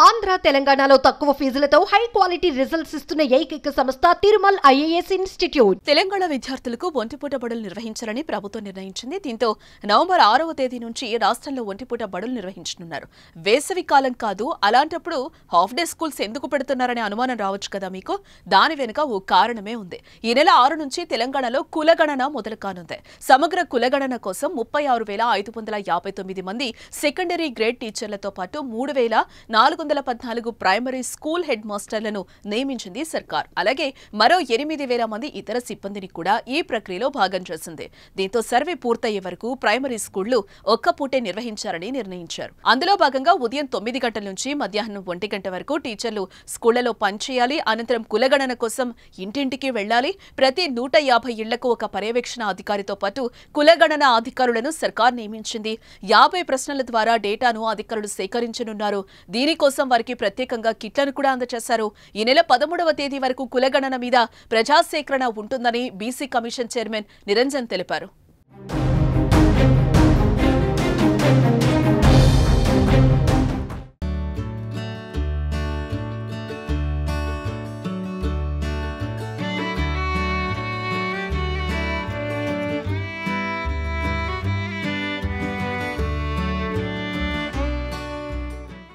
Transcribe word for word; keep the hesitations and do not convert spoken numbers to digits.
ఆంధ్ర తెలంగాణలో తక్కువ ఫీజులతో high quality results ఇస్తున్న ఏకైక సంస్థ తిరుమల్ ఐఏఎస్ ఇన్స్టిట్యూట్. తెలంగాణ విద్యార్థులకు ఒంటిపూట బడులు నిర్వహించాలని ప్రభుత్వం నిర్ణయించింది. దీంతో నవంబర్ ఆరవ తేదీ నుంచి రాష్ట్రంలో ఒంటిపూట బడులు నిర్వహించనున్నారు. వేసవి కాలం కాదు, అలాంటప్పుడు హాఫ్ డే స్కూల్స్ ఎందుకు పెడుతున్నారనే అనుమానం రావచ్చు కదా మీకు. దాని వెనుక ఓ కారణమే ఉంది. ఈ నెల ఆరు నుంచి తెలంగాణలో కులగణన మొదలు కానుంది. సమగ్ర కులగణన కోసం ముప్పై ఆరు వేల ఐదు వందల యాభై తొమ్మిది మంది సెకండరీ గ్రేడ్ టీచర్లతో పాటు మూడు వేల నాలుగు వందల పద్నాలుగు ప్రైమరీ స్కూల్ హెడ్ మాస్టర్లను నియమించింది సర్కార్. అలాగే మరో ఎనిమిది వేల మంది ఇతర సిబ్బందిని కూడా ఈ ప్రక్రియలో భాగం చేసింది. దీంతో సర్వే పూర్తయ్యే వరకు ప్రైమరీ స్కూళ్లు ఒక్క పూటే నిర్వహించారని నిర్ణయించారు. అందులో భాగంగా ఉదయం తొమ్మిది గంటల నుంచి మధ్యాహ్నం ఒంటి గంట వరకు టీచర్లు స్కూళ్లలో పనిచేయాలి. అనంతరం కులగణన కోసం ఇంటింటికి వెళ్లాలి. ప్రతి నూట యాభై ఇళ్లకు ఒక పర్యవేక్షణ అధికారితో పాటు కులగణన అధికారులను సర్కార్ నియమించింది. యాభై ప్రశ్నల ద్వారా డేటాను అధికారులు సేకరించనున్నారు. దీనికోసం వారికి ప్రత్యేకంగా కిట్లను కూడా అందజేశారు. ఈ నెల పదమూడవ తేదీ వరకు కులగణన మీద ప్రజాసేకరణ ఉంటుందని బీసీ కమిషన్ చైర్మన్ నిరంజన్ తెలిపారు.